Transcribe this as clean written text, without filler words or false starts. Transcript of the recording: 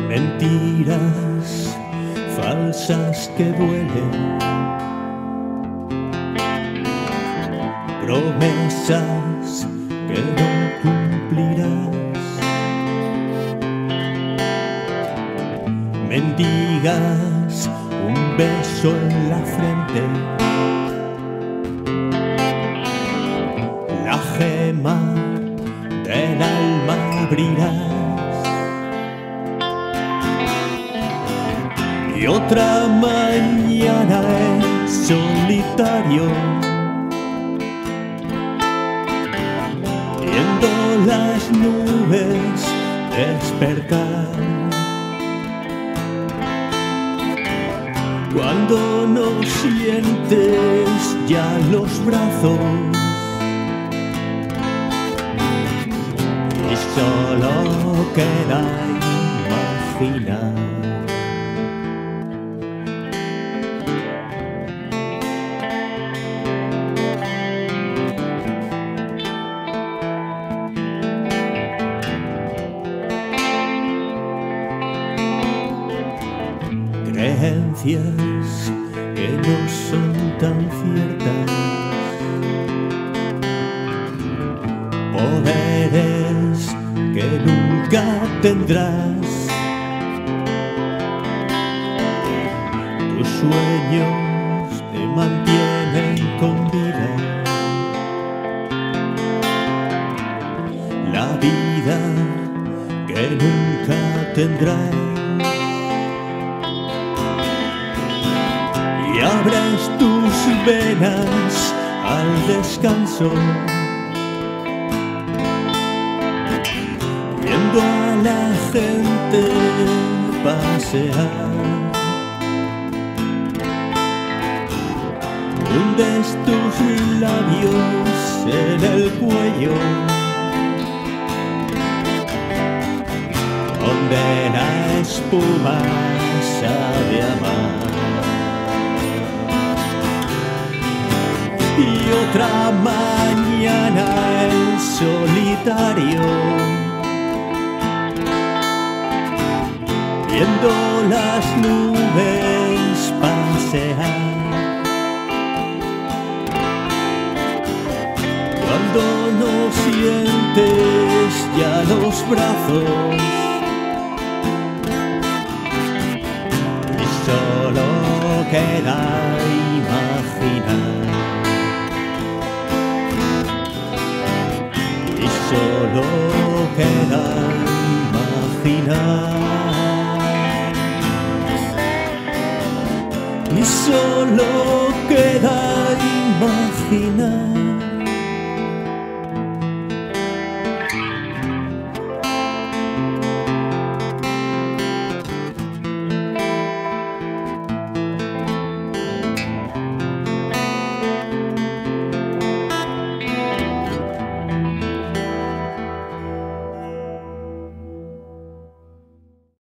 Mentiras falsas que duelen, promesas que no cumplirás, mendigas un beso en la frente, la gema del alma abrirás. Y otra mañana en solitario, viendo las nubes despertar, cuando no sientes ya los brazos y solo queda imaginar. Creencias que no son tan ciertas, poderes que nunca tendrás, tus sueños te mantienen con vida, la vida que nunca tendrás. Y abres tus venas al descanso, viendo a la gente pasear. Hundes tus labios en el cuello, donde la espuma sabe amar. Y otra mañana en solitario, viendo las nubes pasear, cuando no sientes ya los brazos y solo queda imaginar. Solo queda imaginar, y solo queda imaginar.